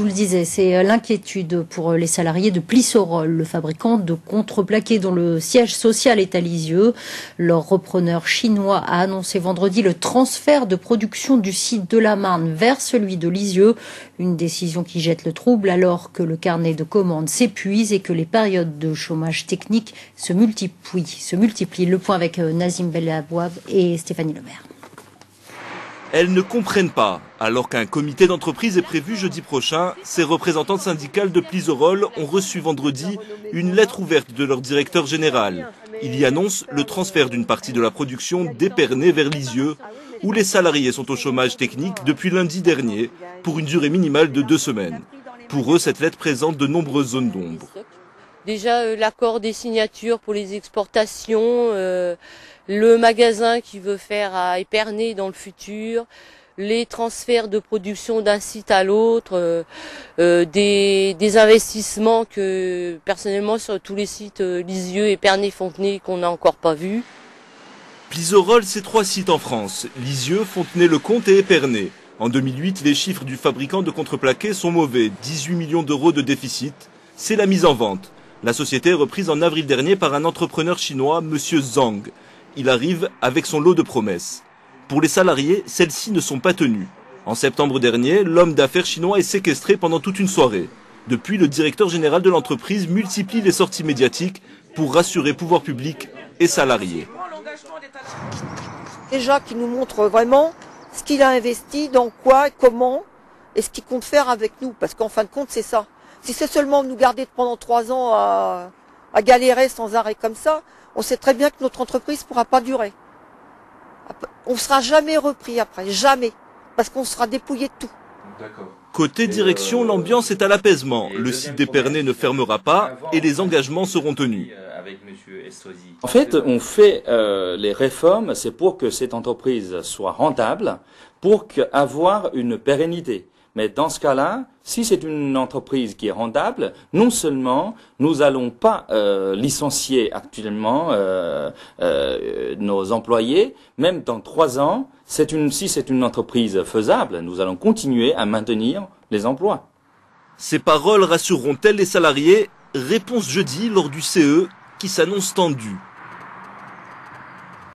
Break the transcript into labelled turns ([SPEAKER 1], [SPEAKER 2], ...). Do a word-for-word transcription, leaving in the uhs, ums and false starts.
[SPEAKER 1] vous le disais, c'est l'inquiétude pour les salariés de Plissorol, le fabricant de contreplaqué dont le siège social est à Lisieux. Leur repreneur chinois a annoncé vendredi le transfert de production du site de la Marne vers celui de Lisieux. Une décision qui jette le trouble alors que le carnet de commandes s'épuise et que les périodes de chômage technique se multiplient. Se multiplient. Le point avec Nazim Bellabouab et Stéphanie Lemaire.
[SPEAKER 2] Elles ne comprennent pas. Alors qu'un comité d'entreprise est prévu jeudi prochain, ces représentantes syndicales de Plissorol ont reçu vendredi une lettre ouverte de leur directeur général. Il y annonce le transfert d'une partie de la production d'Épernay vers Lisieux, où les salariés sont au chômage technique depuis lundi dernier, pour une durée minimale de deux semaines. Pour eux, cette lettre présente de nombreuses zones d'ombre.
[SPEAKER 3] Déjà euh, l'accord des signatures pour les exportations, euh, le magasin qui veut faire à Épernay dans le futur, les transferts de production d'un site à l'autre, euh, euh, des, des investissements que personnellement sur tous les sites euh, Lisieux, Épernay, Fontenay qu'on n'a encore pas vus.
[SPEAKER 2] Plissorol, c'est trois sites en France, Lisieux, Fontenay-le-Comte et Épernay. En deux mille huit, les chiffres du fabricant de contreplaqué sont mauvais, dix-huit millions d'euros de déficit. C'est la mise en vente. La société est reprise en avril dernier par un entrepreneur chinois, M. Zhang. Il arrive avec son lot de promesses. Pour les salariés, celles-ci ne sont pas tenues. En septembre dernier, l'homme d'affaires chinois est séquestré pendant toute une soirée. Depuis, le directeur général de l'entreprise multiplie les sorties médiatiques pour rassurer pouvoir public et salariés.
[SPEAKER 4] Déjà qui nous montre vraiment ce qu'il a investi, dans quoi, comment, et ce qu'il compte faire avec nous. Parce qu'en fin de compte, c'est ça. Si c'est seulement nous garder pendant trois ans à, à galérer sans arrêt comme ça, on sait très bien que notre entreprise ne pourra pas durer. On ne sera jamais repris après, jamais. Parce qu'on sera dépouillé de tout.
[SPEAKER 2] Côté direction, l'ambiance est à l'apaisement. Le site d'Épernay ne fermera pas et les engagements seront tenus.
[SPEAKER 5] En fait, on fait euh, les réformes, c'est pour que cette entreprise soit rentable, pour avoir une pérennité. Mais dans ce cas-là, si c'est une entreprise qui est rentable, non seulement nous allons pas euh, licencier actuellement euh, euh, nos employés, même dans trois ans, c'est une, si c'est une entreprise faisable, nous allons continuer à maintenir les emplois.
[SPEAKER 2] Ces paroles rassureront-elles les salariés? Réponse jeudi lors du C E qui s'annonce tendu.